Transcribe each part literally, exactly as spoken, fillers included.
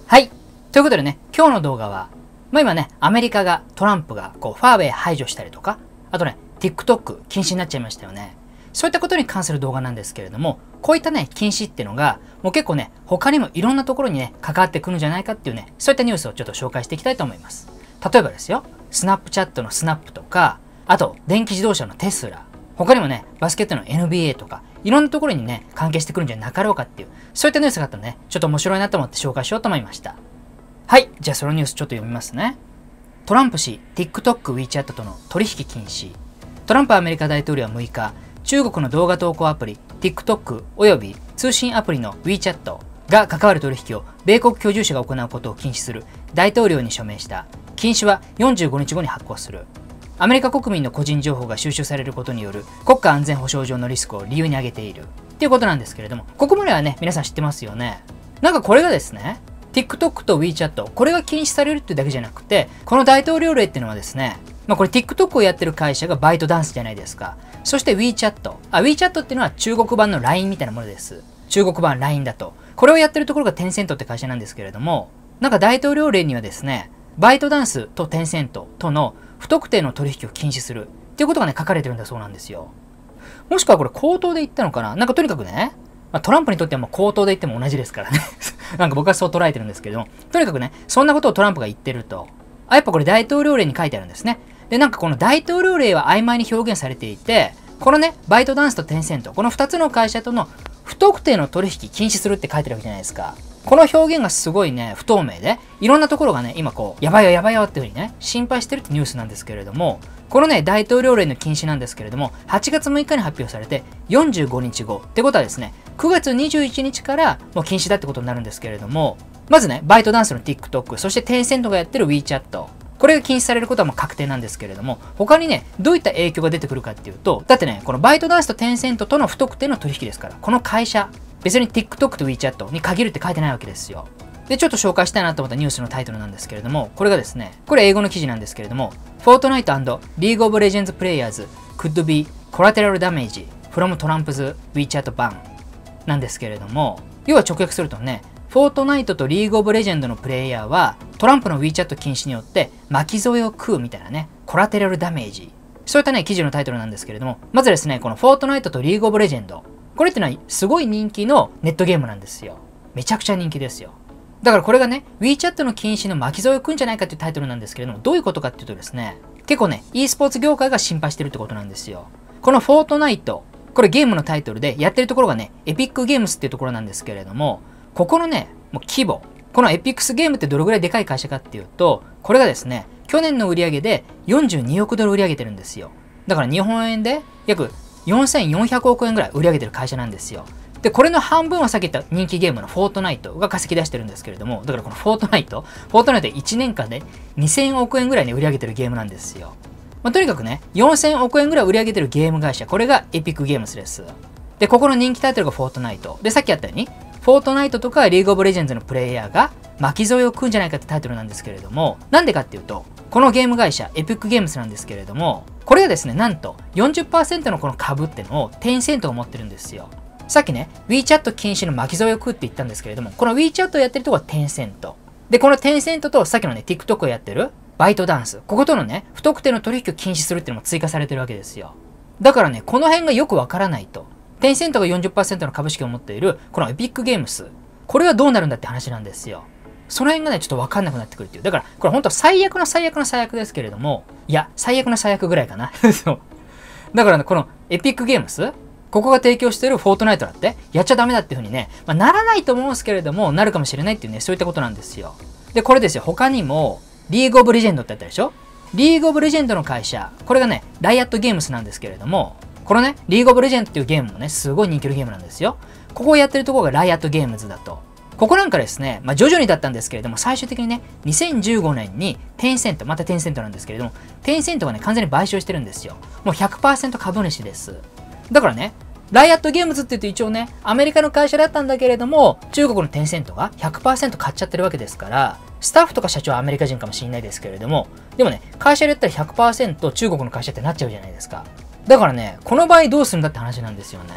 はい。ということでね、今日の動画は、まあ今ね、アメリカが、トランプが、こう、ファーウェイ排除したりとか、あとね、TikTok 禁止になっちゃいましたよね。そういったことに関する動画なんですけれども、こういったね、禁止っていうのが、もう結構ね、他にもいろんなところにね、関わってくるんじゃないかっていうね、そういったニュースをちょっと紹介していきたいと思います。例えばですよ、スナップチャットのスナップとか、あと、電気自動車のテスラ、他にもね、バスケットの エヌビーエー とか、いろんなところにね、関係してくるんじゃなかろうかっていう、そういったニュースがあったので、ね、ちょっと面白いなと思って紹介しようと思いました。はい。じゃあそのニュースちょっと読みますね。トランプ氏、TikTok、WeChat との取引禁止。トランプアメリカ大統領はむいか、中国の動画投稿アプリ TikTok および通信アプリの WeChat が関わる取引を米国居住者が行うことを禁止する大統領に署名した。禁止はよんじゅうごにちごに発行する。アメリカ国民の個人情報が収集されることによる国家安全保障上のリスクを理由に挙げている。っていうことなんですけれども、ここまではね、皆さん知ってますよね。なんかこれがですね、TikTok と WeChat、これが禁止されるっていうだけじゃなくて、この大統領令っていうのはですね、まあこれ TikTok をやってる会社がバイトダンスじゃないですか。そして WeChat。あ、WeChat っていうのは中国版の ライン みたいなものです。中国版 ライン だと。これをやってるところがテンセントって会社なんですけれども、なんか大統領令にはですね、バイトダンスとテンセントとの不特定の取引を禁止するっていうことがね、書かれてるんだそうなんですよ。もしくはこれ口頭で言ったのかな？なんかとにかくね、まあ、トランプにとってはもう口頭で言っても同じですからね。なんか僕はそう捉えてるんですけれども、とにかくね、そんなことをトランプが言ってると。あ、やっぱこれ大統領令に書いてあるんですね。で、なんかこの大統領令は曖昧に表現されていて、このね、バイトダンスとテンセント、このふたつの会社との不特定の取引禁止するって書いてるわけじゃないですか。この表現がすごいね、不透明で、いろんなところがね、今こう、やばいよやばいよっていうふうにね、心配してるってニュースなんですけれども、このね、大統領令の禁止なんですけれども、はちがつむいかに発表されて、よんじゅうごにちごってことはですね、くがつにじゅういちにちからもう禁止だってことになるんですけれども、まずね、バイトダンスの TikTok、そしてテンセントがやってる WeChat、これが禁止されることはもう確定なんですけれども、他にね、どういった影響が出てくるかっていうと、だってね、このバイトダンスとテンセントとの不特定の取引ですから、この会社、別に TikTok と WeChat に限るって書いてないわけですよ。で、ちょっと紹介したいなと思ったニュースのタイトルなんですけれども、これがですね、これ英語の記事なんですけれども、Fortnite and League of Legends players could be collateral damage from Trump's WeChat ban なんですけれども、要は直訳するとね、Fortnite と League of Legends のプレイヤーはトランプの WeChat 禁止によって巻き添えを食うみたいなね、コラテラルダメージ。そういったね、記事のタイトルなんですけれども、まずですね、この Fortnite と League of Legends、これってのはすごい人気のネットゲームなんですよ。めちゃくちゃ人気ですよ。だからこれがね、WeChat の禁止の巻き添えを食うんじゃないかっていうタイトルなんですけれども、どういうことかっていうとですね、結構ね、e スポーツ業界が心配してるってことなんですよ。この Fortnite、これゲームのタイトルでやってるところがね、エピックゲームスっていうところなんですけれども、ここのね、もう規模、このエピックスゲームってどれぐらいでかい会社かっていうと、これがですね、去年の売り上げでよんじゅうにおくドル売り上げてるんですよ。だから日本円で約よんせんよんひゃくおくえんぐらい売り上げてる会社なんですよ。で、これの半分はさっき言った人気ゲームのフォートナイトが稼ぎ出してるんですけれども、だからこのフォートナイト、フォートナイトいちねんかんでにせんおくえんぐらいに売り上げてるゲームなんですよ。まあ、とにかくね、よんせんおくえんぐらい売り上げてるゲーム会社、これがエピックゲームスです。で、ここの人気タイトルがフォートナイト。で、さっきやったように、フォートナイトとかリーグオブレジェンズのプレイヤーが巻き添えを食うんじゃないかってタイトルなんですけれども、なんでかっていうと、このゲーム会社、エピックゲームスなんですけれども、これがですね、なんと よんじゅっパーセント のこの株ってのをテンセントを持ってるんですよ。さっきね、WeChat 禁止の巻き添えを食うって言ったんですけれども、この WeChat をやってるところはテンセント。で、このテンセントとさっきのね、TikTok をやってるバイトダンス。こことのね、不特定の取引を禁止するっていうのも追加されてるわけですよ。だからね、この辺がよくわからないと。テンセントが よんじゅっパーセント の株式を持っている、このエピックゲームス。これはどうなるんだって話なんですよ。その辺がね、ちょっとわかんなくなってくるっていう。だから、これ本当最悪の最悪の最悪ですけれども、いや、最悪の最悪ぐらいかな。そう。だからね、このエピックゲームス、ここが提供しているフォートナイトだって、やっちゃダメだっていう風にね、まあ、ならないと思うんですけれども、なるかもしれないっていうね、そういったことなんですよ。で、これですよ、他にも、リーグオブレジェンドってあったでしょ？リーグオブレジェンドの会社、これがね、ライアットゲームスなんですけれども、このね、リーグオブレジェンドっていうゲームもね、すごい人気のゲームなんですよ。ここをやってるところがライアットゲームズだと。ここなんかですね、まあ徐々にだったんですけれども、最終的にね、にせんじゅうごねんにテンセント、またテンセントなんですけれども、テンセントがね、完全に買収してるんですよ。もう ひゃくパーセント 株主です。だからね、ライアットゲームズって言うと一応ね、アメリカの会社だったんだけれども、中国のテンセントが ひゃくパーセント 買っちゃってるわけですから、スタッフとか社長はアメリカ人かもしれないですけれども、でもね、会社でやったら ひゃくパーセント 中国の会社ってなっちゃうじゃないですか。だからね、この場合どうするんだって話なんですよね。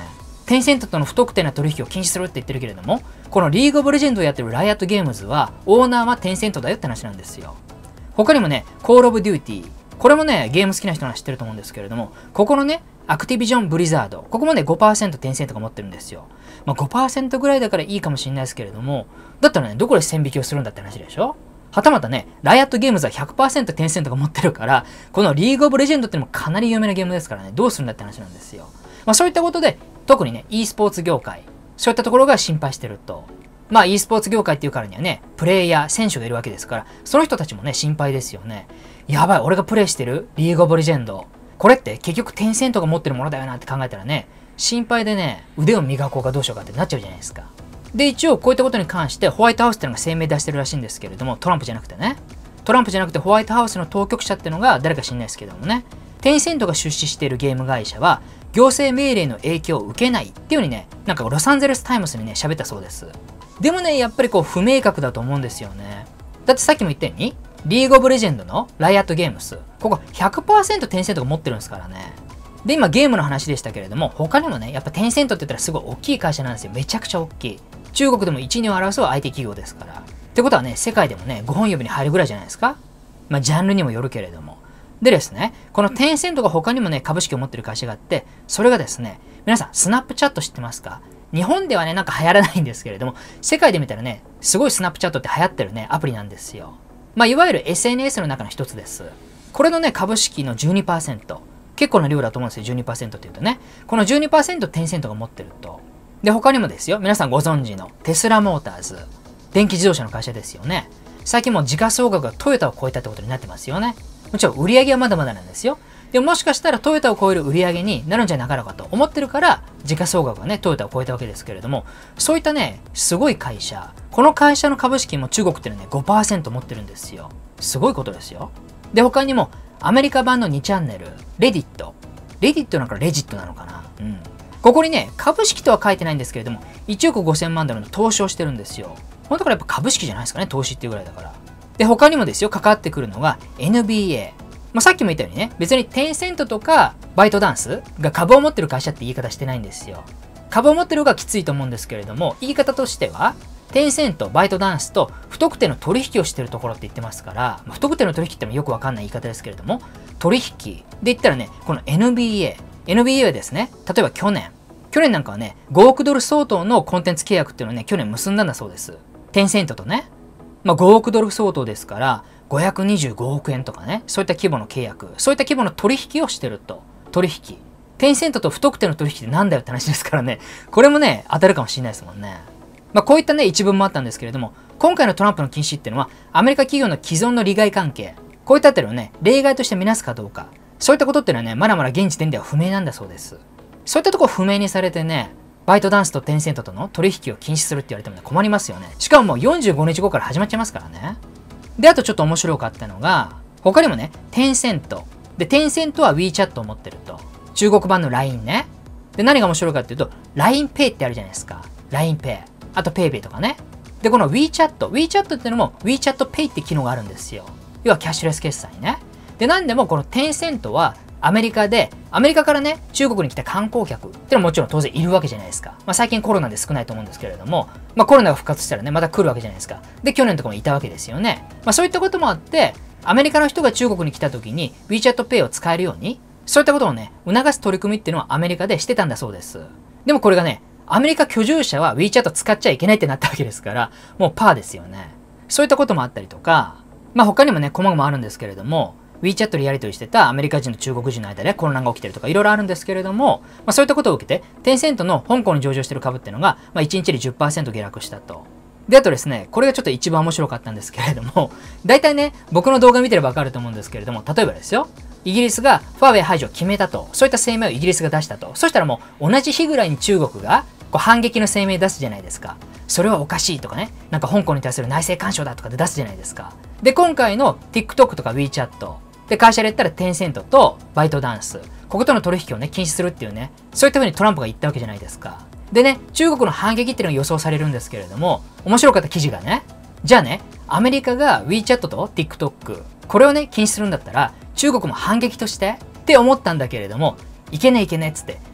テンセントとの不特定な取引を禁止するって言ってるけれども、このリーグオブレジェンドをやってるライアットゲームズは、オーナーはテンセントだよって話なんですよ。他にもね、コールオブデューティー。これもね、ゲーム好きな人なら知ってると思うんですけれども、ここのね、アクティビジョン・ブリザード。ここもね、ごパーセントテンセントが持ってるんですよ。まあ、ごパーセント ぐらいだからいいかもしれないですけれども、だったらね、どこで線引きをするんだって話でしょ。はたまたね、ライアットゲームズは ひゃくパーセント テンセントが持ってるから、このリーグオブレジェンドってのもかなり有名なゲームですからね、どうするんだって話なんですよ。まあそういったことで、特にね、e スポーツ業界、そういったところが心配してると。まあ e スポーツ業界っていうからにはね、プレイヤー、選手がいるわけですから、その人たちもね、心配ですよね。やばい、俺がプレイしてるリーグオブレジェンド。これって結局テンセントが持ってるものだよなって考えたらね、心配でね、腕を磨こうかどうしようかってなっちゃうじゃないですか。で、一応こういったことに関してホワイトハウスっていうのが声明出してるらしいんですけれども、トランプじゃなくてね。トランプじゃなくてホワイトハウスの当局者っていうのが誰か知んないですけどもね、テンセントが出資しているゲーム会社は、行政命令の影響を受けないっていう風にね、なんかロサンゼルスタイムズにね、喋ったそうです。でもね、やっぱりこう不明確だと思うんですよね。だってさっきも言ったように、リーグオブレジェンドのライアットゲームス、ここ ひゃくパーセント テンセントが持ってるんですからね。で、今ゲームの話でしたけれども、他にもね、やっぱテンセントって言ったらすごい大きい会社なんですよ。めちゃくちゃ大きい。中国でも一、二を争う アイティー 企業ですから。ってことはね、世界でもね、ごほん指に入るぐらいじゃないですか。まあ、ジャンルにもよるけれども。でですね、このテンセントが他にもね、株式を持ってる会社があって、それがですね、皆さん、スナップチャット知ってますか？日本ではね、なんか流行らないんですけれども、世界で見たらね、すごいスナップチャットって流行ってるね、アプリなんですよ。まあ、いわゆる エスエヌエス の中の一つです。これのね、株式の じゅうにパーセント。結構な量だと思うんですよ、じゅうにパーセント って言うとね。この じゅうにパーセント テンセントが持ってると。で、他にもですよ、皆さんご存知のテスラモーターズ。電気自動車の会社ですよね。最近もう時価総額がトヨタを超えたってことになってますよね。もちろん売り上げはまだまだなんですよ。でももしかしたらトヨタを超える売り上げになるんじゃなかろうかと思ってるから、時価総額がね、トヨタを超えたわけですけれども、そういったね、すごい会社、この会社の株式も中国っていうのはね、ごパーセント持ってるんですよ。すごいことですよ。で、他にも、アメリカ版のにチャンネル、レディット。レディットなんかレジットなのかな？うん。ここにね、株式とは書いてないんですけれども、いちおくごせんまんドルの投資をしてるんですよ。本当からやっぱ株式じゃないですかね、投資っていうぐらいだから。で、他にもですよ、関わってくるのが エヌビーエー。まあ、さっきも言ったようにね、別にテンセントとかバイトダンスが株を持ってる会社って言い方してないんですよ。株を持ってる方がきついと思うんですけれども、言い方としては、テンセント、バイトダンスと不特定の取引をしてるところって言ってますから、まあ、不特定の取引ってもよくわかんない言い方ですけれども、取引で言ったらね、この エヌビーエー。エヌビーエー はですね、例えば去年、去年なんかはね、ごおくドル相当のコンテンツ契約っていうのをね、去年結んだんだそうです。テンセントとね。まあごおくドル相当ですから、ごひゃくにじゅうごおくえんとかね、そういった規模の契約、そういった規模の取引をしてると。取引。テンセントと不特定の取引ってなんだよって話ですからね、これもね、当たるかもしれないですもんね。まあこういったね、一文もあったんですけれども、今回のトランプの禁止っていうのは、アメリカ企業の既存の利害関係、こういったあたりをね、例外としてみなすかどうか、そういったことっていうのはね、まだまだ現時点では不明なんだそうです。そういったところ不明にされてね、バイトダンスとテンセントとの取引を禁止するって言われてもね、困りますよね。しかももうよんじゅうごにちごから始まっちゃいますからね。で、あとちょっと面白かったのが、他にもね、テンセント。で、テンセントは WeChat を持ってると。中国版の ライン ね。で、何が面白いかっていうと、ラインペイ ってあるじゃないですか。ラインペイ。あと PayPay とかね。で、この WeChat。WeChat っていうのも WeChat Pay って機能があるんですよ。要はキャッシュレス決済ね。で、なんでもこのテンセントはアメリカで、アメリカからね、中国に来た観光客っていうのはもちろん当然いるわけじゃないですか。まあ最近コロナで少ないと思うんですけれども、まあコロナが復活したらね、また来るわけじゃないですか。で、去年とかもいたわけですよね。まあそういったこともあって、アメリカの人が中国に来た時に WeChat Pay を使えるように、そういったことをね、促す取り組みっていうのはアメリカでしてたんだそうです。でもこれがね、アメリカ居住者は WeChat 使っちゃいけないってなったわけですから、もうパーですよね。そういったこともあったりとか、まあ他にもね、細々あるんですけれども、WeChat でやり取りしてたアメリカ人と中国人の間で混乱が起きてるとかいろいろあるんですけれども、まあそういったことを受けて、テンセントの香港に上場してる株っていうのが、まあいちにちで じゅっパーセント 下落したと。で、あとですね、これがちょっと一番面白かったんですけれども、大体ね、僕の動画見てればわかると思うんですけれども、例えばですよ、イギリスがファーウェイ排除を決めたと、そういった声明をイギリスが出したと。そしたらもう同じ日ぐらいに中国がこう反撃の声明出すじゃないですか。それはおかしいとかね、なんか香港に対する内政干渉だとかで出すじゃないですか。で、今回の TikTok とか WeChat、で、会社で言ったらテンセントとバイトダンス、こことの取引をね、禁止するっていうね、そういった風にトランプが言ったわけじゃないですか。でね、中国の反撃っていうのが予想されるんですけれども、面白かった記事がね、じゃあね、アメリカが WeChat と TikTok、これをね、禁止するんだったら、中国も反撃としてって思ったんだけれども、いけねえいけねえっつって、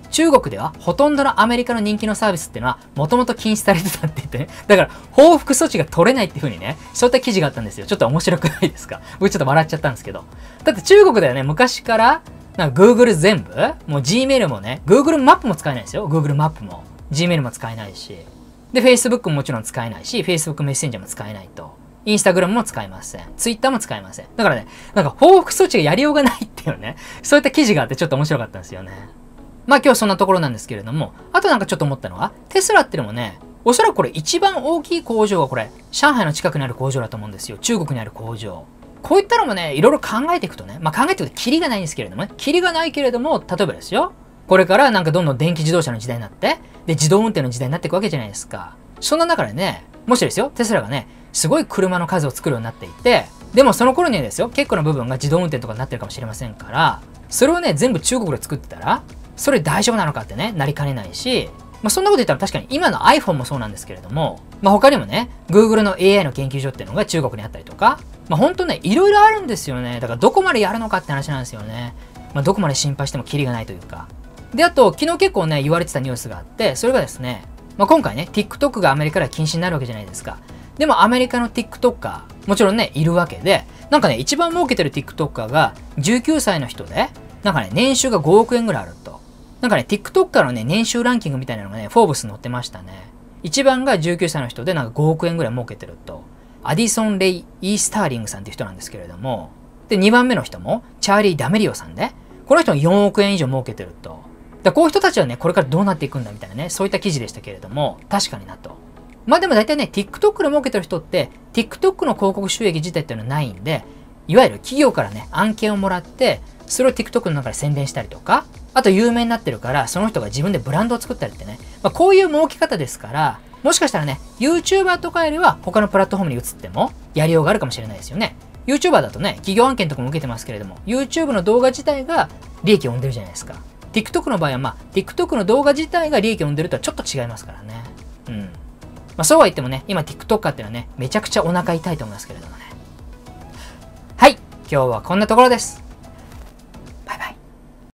中国ではほとんどのアメリカの人気のサービスっていうのはもともと禁止されてたって言ってね。だから報復措置が取れないっていう風にね、そういった記事があったんですよ。ちょっと面白くないですか？僕ちょっと笑っちゃったんですけど。だって中国ではね、昔から、なんか Google 全部、もう Gmail もね、Google マップも使えないですよ。Google マップも。Gmail も使えないし。で、Facebook ももちろん使えないし、Facebook メッセンジャーも使えないと。インスタグラムも使えません。ツイッターも使えません。だからね、なんか報復措置がやりようがないっていうね、そういった記事があってちょっと面白かったんですよね。まあ今日そんなところなんですけれども、あとなんかちょっと思ったのは、テスラっていうのもね、おそらくこれ一番大きい工場がこれ、上海の近くにある工場だと思うんですよ。中国にある工場。こういったのもね、いろいろ考えていくとね、まあ考えていくとキリがないんですけれどもね、キリがないけれども、例えばですよ、これからなんかどんどん電気自動車の時代になって、で、自動運転の時代になっていくわけじゃないですか。そんな中でね、もしですよ、テスラがね、すごい車の数を作るようになっていて、でもその頃にはですよ、結構な部分が自動運転とかになってるかもしれませんから、それをね、全部中国で作ってたら、それ大丈夫なのかってね、なりかねないし、まあそんなこと言ったら確かに今の iPhone もそうなんですけれども、まあ他にもね、Google の エーアイ の研究所っていうのが中国にあったりとか、まあほんとね、いろいろあるんですよね。だからどこまでやるのかって話なんですよね。まあどこまで心配してもキリがないというか。で、あと、昨日結構ね、言われてたニュースがあって、それがですね、まあ今回ね、TikTok がアメリカでは禁止になるわけじゃないですか。でもアメリカの TikToker、もちろんね、いるわけで、なんかね、一番儲けてる TikToker がじゅうきゅうさいの人で、なんかね、年収がごおくえんぐらいあると。なんかね、TikToker のね、年収ランキングみたいなのがね、フォーブスに載ってましたね。一番がじゅうきゅうさいの人で、なんかごおくえんぐらい儲けてると。アディソン・レイ・イースターリングさんっていう人なんですけれども、で、にばんめの人も、チャーリー・ダメリオさんで、この人もよんおくえん以上儲けてると。だこういう人たちはね、これからどうなっていくんだみたいなね、そういった記事でしたけれども、確かになと。まあでも大体ね、TikTok で儲けてる人って、TikTok の広告収益自体っていうのはないんで、いわゆる企業からね、案件をもらって、それを TikTok の中で宣伝したりとか、あと有名になってるから、その人が自分でブランドを作ったりってね、まあこういう儲け方ですから、もしかしたらね、YouTuber とかよりは他のプラットフォームに移っても、やりようがあるかもしれないですよね。YouTuber だとね、企業案件とかも受けてますけれども、YouTube の動画自体が利益を生んでるじゃないですか。TikTok の場合はまあ、TikTok の動画自体が利益を生んでるとはちょっと違いますからね。うん。まあそうは言ってもね、今 TikToker っていうのはね、めちゃくちゃお腹痛いと思いますけれどもね。はい、今日はこんなところです。